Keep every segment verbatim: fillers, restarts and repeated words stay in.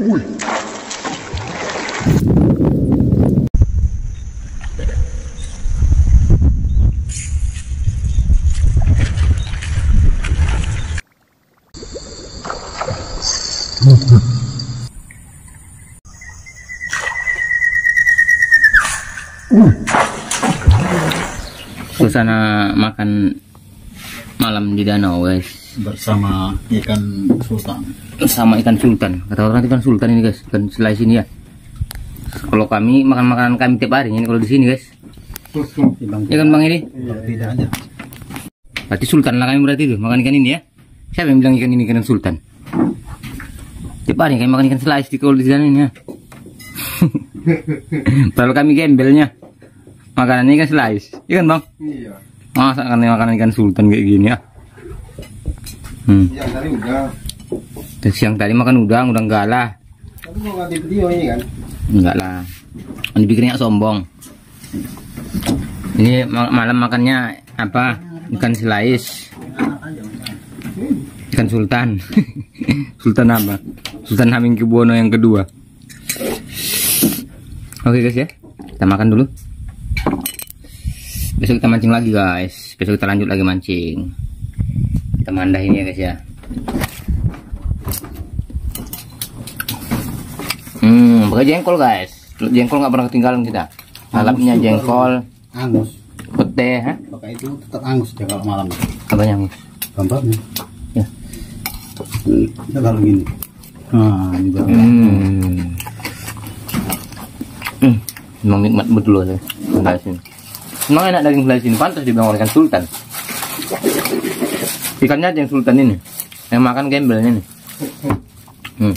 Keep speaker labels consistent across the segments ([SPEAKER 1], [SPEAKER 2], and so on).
[SPEAKER 1] Wih.
[SPEAKER 2] Suasana makan malam di danau, guys,
[SPEAKER 3] bersama ikan sultan.
[SPEAKER 2] Sama ikan sultan. Kata orang ikan sultan ini, guys, ikan selai sini ya. Kalau kami makan makanan kami tiap hari ini kalau di sini, guys. Ya kan Bang ini?
[SPEAKER 3] Tidak ada.
[SPEAKER 2] Berarti sultan lah kami berarti itu makan ikan ini ya. Siapa yang bilang ikan ini ikan sultan? Tiap hari kami makan ikan selai di kalau di sana ini ya. Padahal kami gembelnya makanannya ikan slice, iya kan Bang?
[SPEAKER 3] Iya.
[SPEAKER 2] Masa kan makanan ikan sultan kayak gini ya? Hmm.
[SPEAKER 3] Yang tadi udah.
[SPEAKER 2] Terus siang tadi makan udang, udang galah.
[SPEAKER 3] Tapi mau ganti video ini kan?
[SPEAKER 2] Enggak lah. Ini bikinnya sombong. Ini malam makannya apa? Ikan slice. Ikan sultan. Sultan apa? Sultan Hamengkubuwono yang kedua. Oke guys ya, kita makan dulu. Besok kita mancing lagi guys. Besok kita lanjut lagi mancing. Kita mandah ini ya guys ya. Hmm, pakai jengkol guys. Jengkol nggak pernah ketinggalan kita. Lalapnya jengkol.
[SPEAKER 3] Angus.
[SPEAKER 2] Pete, ha?
[SPEAKER 3] Pakai itu tetap angus ya kalau malam.
[SPEAKER 2] Apanya angus?
[SPEAKER 3] Gambarnya.
[SPEAKER 2] Ya.
[SPEAKER 3] Kita kalau gini. Nah, ini baru.
[SPEAKER 2] Hmm. Hmm. Memang nikmat betul loh guys ini. Memang enak daging selai sini, pantas dibilang ikan sultan. Ikannya aja yang sultan ini, yang makan gembelnya nih. Hmm.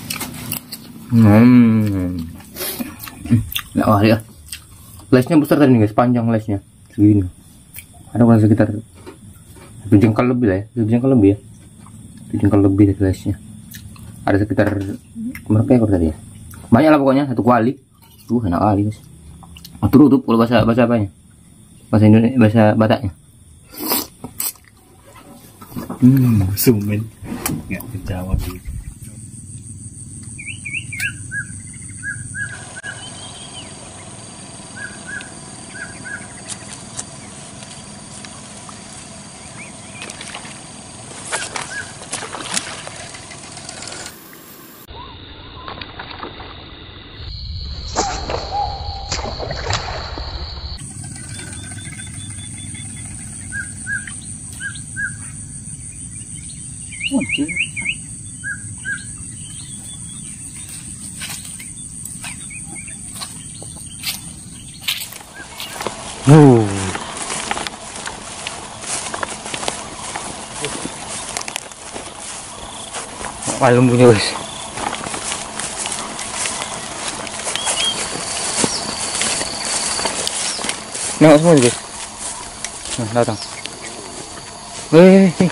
[SPEAKER 2] Hmm. Nah, wah ya. Lesnya besar tadi guys, panjang lesnya segini. Ada kurang sekitar satu jengkal lebih lah ya, satu jengkal lebih ya, satu jengkal lebih dari lesnya. Ada sekitar berapa ekor tadi ya? Banyak lah pokoknya, satu kuali. Tuh enak kali guys. Tutup kalau bahasa bahasa apanya? Bahasa Indonesia, bahasa Bataknya.
[SPEAKER 3] Hmm, sumen. Nggak kejawab gitu.
[SPEAKER 2] Oh. Malam punya guys. Nengok semua guys. Nah, datang. Weh, nih.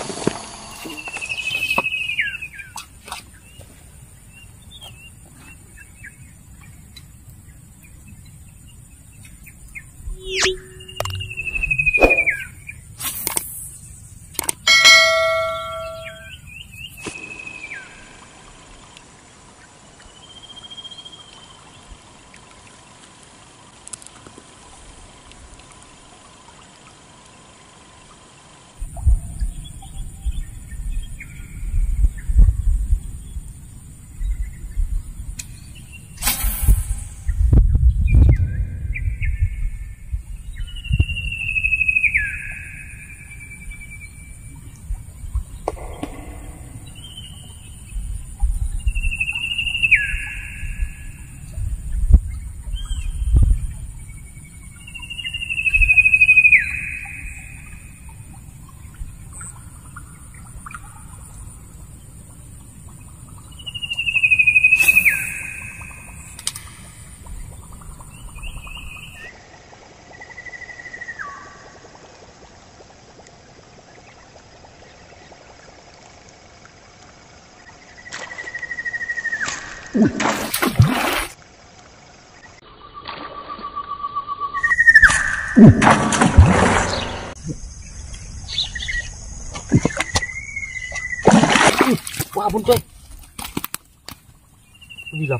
[SPEAKER 1] Wih.
[SPEAKER 2] Wah, ampun coy. aku bilang.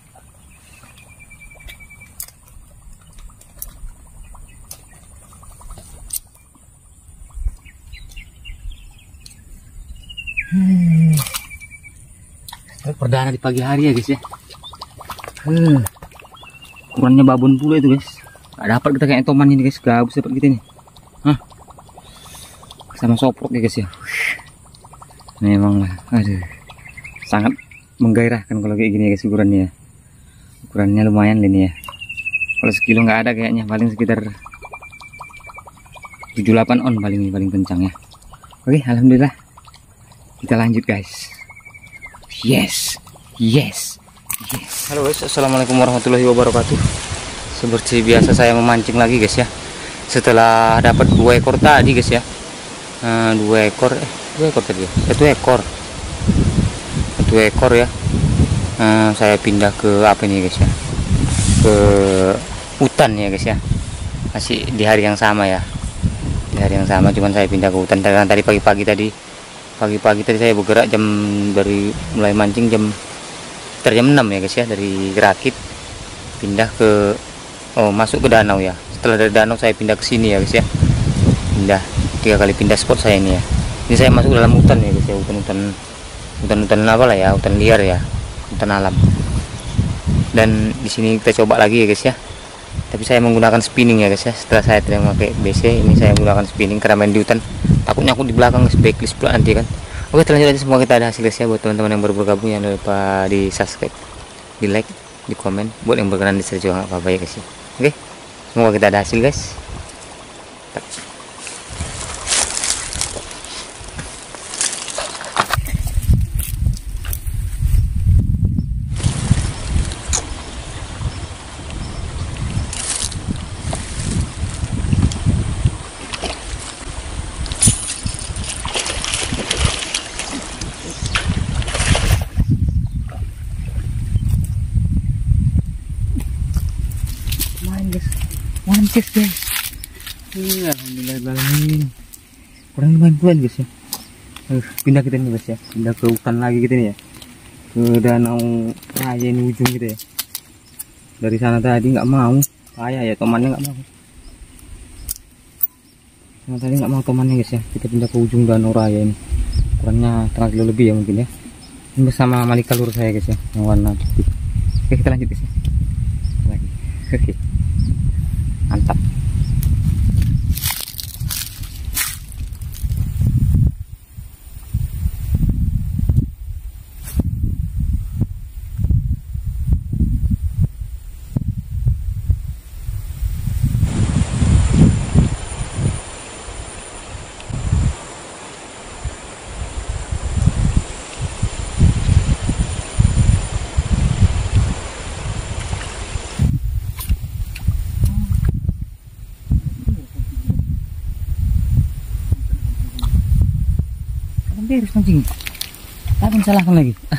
[SPEAKER 2] Hmm. Perdana di pagi hari ya guys ya. Hmm. Ukurannya babon pula itu guys. Gak dapat kita kayak toman ini guys. Gabus dapat kita nih. Hah. Sama soprok ya guys ya. Memang lah. Aduh. Sangat menggairahkan kalau kayak gini ya guys ukurannya ya. Ukurannya lumayan ini ya. Kalau sekilo nggak ada kayaknya, paling sekitar tujuh delapan on paling paling kencang ya. Oke, alhamdulillah. Kita lanjut guys. Yes, yes, yes. Halo guys, assalamualaikum warahmatullahi wabarakatuh. Seperti biasa saya memancing lagi guys ya. Setelah dapat dua ekor tadi guys ya. Uh, dua ekor, eh dua ekor tadi ya. Satu ekor, satu ekor ya. Uh, saya pindah ke apa nih guys ya? Ke hutan ya guys ya. Masih di hari yang sama ya. Di hari yang sama, cuman saya pindah ke hutan karena tadi pagi-pagi tadi. Pagi-pagi tadi saya bergerak jam dari mulai mancing jam sekitar jam enam ya guys ya, dari Rakit pindah ke oh masuk ke danau ya. Setelah dari danau saya pindah ke sini ya guys ya. Pindah tiga kali pindah spot saya ini ya. Ini saya masuk dalam hutan ya guys ya, hutan-hutan hutan-hutan apa lah ya, hutan liar ya, hutan alam. Dan di sini kita coba lagi ya guys ya. Tapi saya menggunakan spinning ya guys ya. Setelah saya tidak memakai B C, ini saya menggunakan spinning karena main di hutan. Takutnya aku di belakang backlist pula nanti kan. Oke, terlanjut aja, semua kita ada hasil guys ya. Buat teman-teman yang baru bergabung jangan lupa di subscribe, di like, di komen. Buat yang berkenan di share juga nggak apa-apa ya guys ya. Oke, semoga kita ada hasil guys. Mantap guys. Uh, alhamdulillah. Kurang lumayan pula guys ya. Uh, pindah kita nih guys ya. Pindah ke hutan lagi kita nih ya. Ke danau raya ini ujung gitu ya. Dari sana tadi nggak mau. Ayah ya temannya nggak mau. Sana tadi nggak mau temannya guys ya. Kita pindah ke ujung danau raya ini. Kurangnya setengah kilo lebih ya mungkin ya. Ini bersama malika lur saya guys ya, yang warna putih. Oke, kita lanjut guys ya. Lagi. Oke. Mantap. Beres mancing. Tak salahkan lagi. Ah.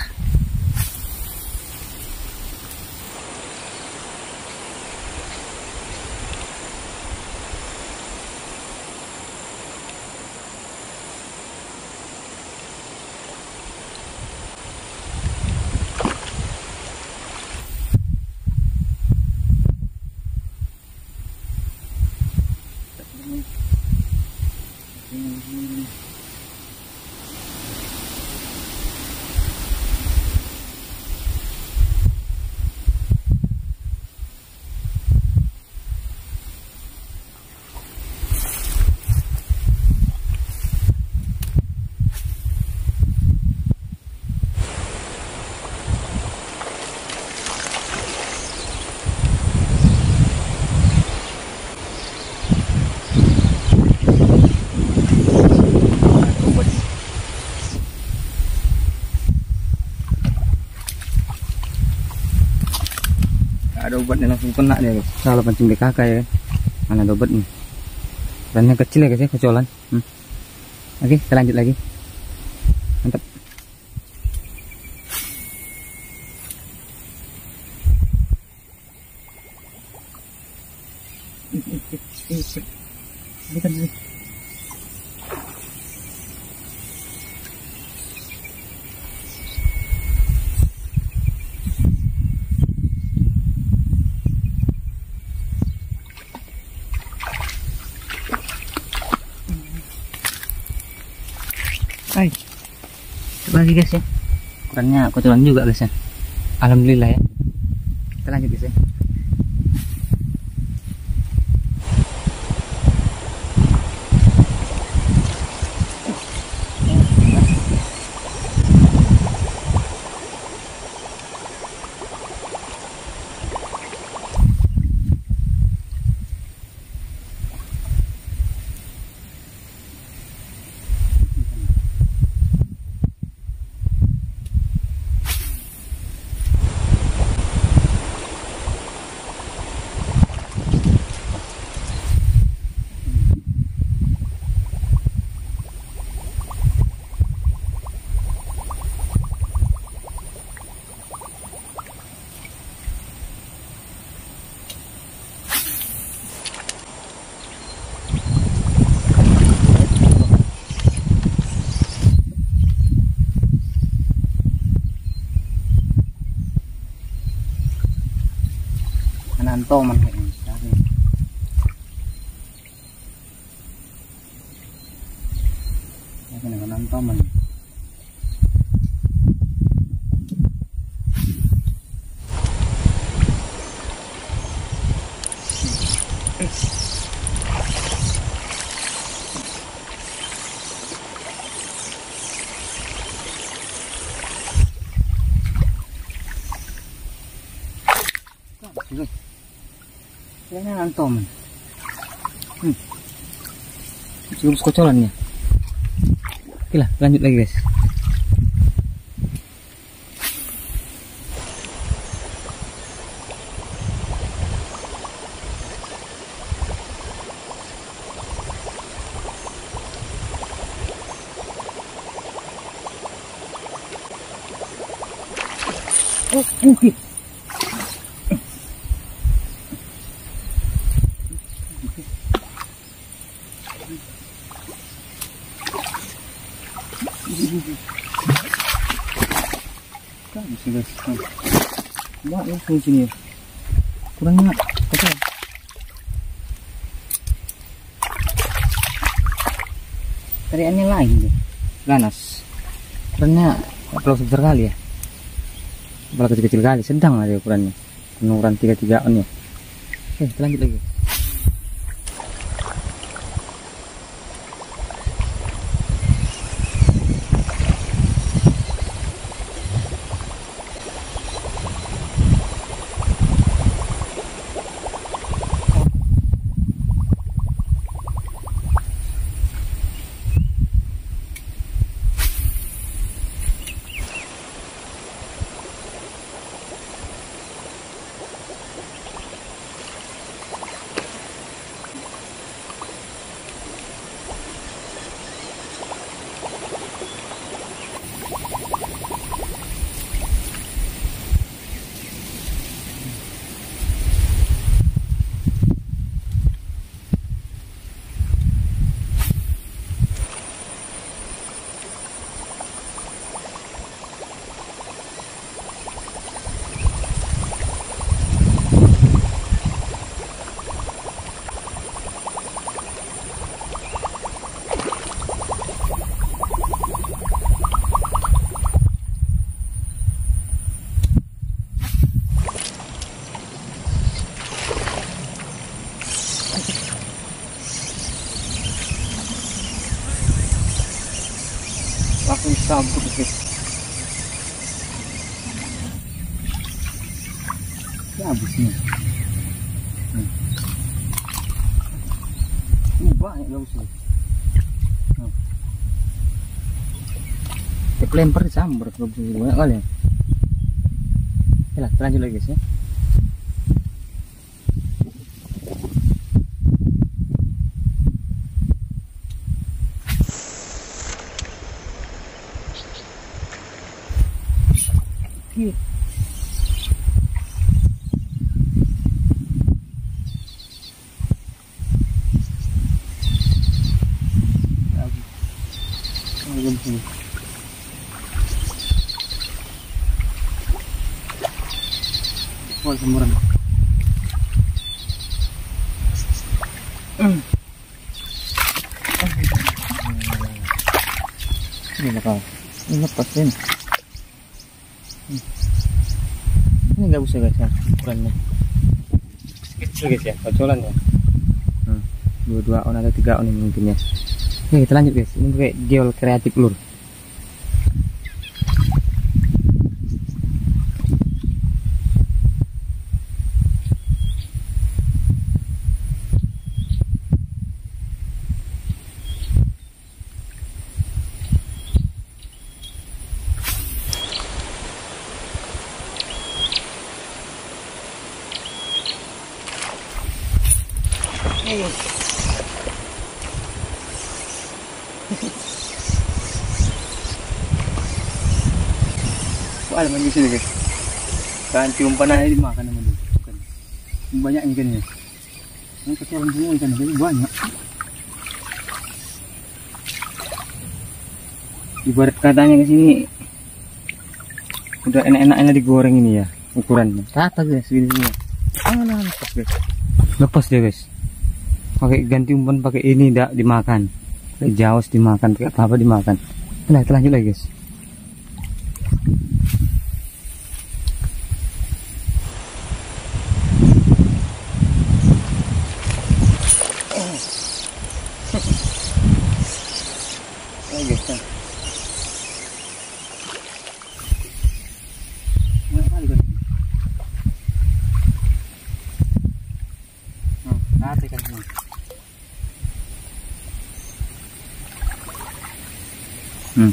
[SPEAKER 2] Ada obatnya langsung kena dia guys. Salah pancing B K K ya. Mana ada obatnya. Dan yang kecil ya guys ya, kecolan. Hmm. Oke, kita lanjut lagi. Mantap. Bukan ini. Hai. Coba lagi guys ya. Ukurannya kocoran juga guys ya. Alhamdulillah ya. Kita lanjut guys ya. Nanto man kayak ini. Ya kan nanto man. Kayaknya nantom. Hmm. Belum sekocolannya. Oke lah, lanjut lagi guys. Oh, oke. Okay. Kan bisa guys. Mbak langsung sini. Kurangnya kecil. Tariannya lagi deh. Ganas. Kurangnya kalau sebesar kali ya. Kalau kecil-kecil kali sedang ada ukurannya. Penurunan tiga-tigaan ya. Oke, kita lanjut lagi. Langsung sabut guys. Ya habisnya. Hmm. Uh, banyak gak usah. Hmm. Kita lempar disambar banyak kali ya. Oke lah, kita lanjut lagi guys ya. Here. Oh, semuran. Mm. Ini bakal ini lepas ini. Ini nggak usah guys ya ukurannya kecil guys ya, kocolan ya. Hmm, dua dua on atau tiga on ini mungkin ya. Oke, kita lanjut guys. Ini pakai geol kreatif lur. Soal main di sini guys. Ganti umpan aja dimakan sama dia. Bukan. Banyak ikannya. Ini kotoran semua ikan jadi banyak. Ibarat katanya ke sini udah enak-enaknya digoreng ini ya ukurannya. Rata guys segini semua. Ah, nah, lepas guys. Lepas dia guys. Pakai ganti umpan pakai ini tidak dimakan. Pakai jawas dimakan, pakai apa-apa dimakan. Nah, kita lanjut lagi guys. Hmm.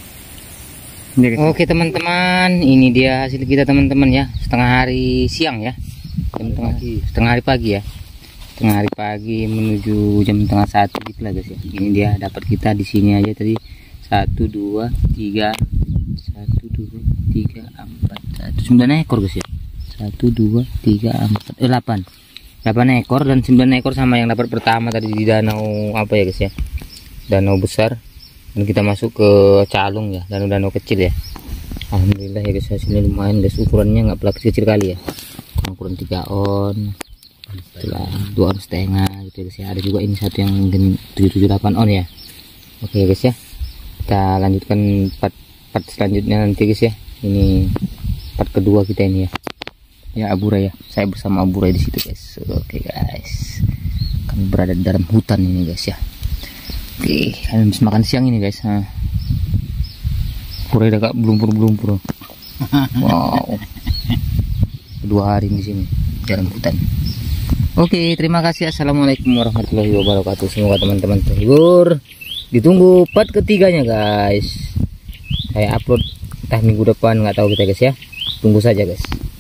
[SPEAKER 2] Oke teman-teman, ini dia hasil kita teman-teman ya, setengah hari siang ya, jam tengah setengah hari pagi ya, setengah hari pagi menuju jam tengah satu gitu lah guys ya. Ini dia dapat kita di sini aja tadi satu dua tiga satu dua tiga empat satu sembilan ekor guys ya, satu dua tiga empat eh delapan delapan ekor dan sembilan ekor sama yang dapat pertama tadi di danau apa ya guys ya, danau besar. Dan kita masuk ke calung ya, danau-danau kecil ya. Alhamdulillah ya guys, hasilnya lumayan guys, ukurannya nggak pelak kecil kali ya, ukuran tiga on setelah dua on setengah gitu guys ya. Ada juga ini satu yang mungkin tujuh tujuh delapan on ya. Oke ya guys ya, kita lanjutkan part, part selanjutnya nanti guys ya. Ini part kedua kita ini ya, ya Abura ya, saya bersama Abura di situ guys. Oke guys, kami berada di dalam hutan ini guys ya. Oke, kalian habis makan siang ini guys. Nah, kurang agak belumpur-belumpur. Wow, dua hari di sini dalam hutan. Oke, terima kasih. Assalamualaikum warahmatullahi wabarakatuh. Semoga teman-teman terhibur. Ditunggu part ketiganya guys. Saya upload entah minggu depan, nggak tahu kita guys ya. Tunggu saja guys.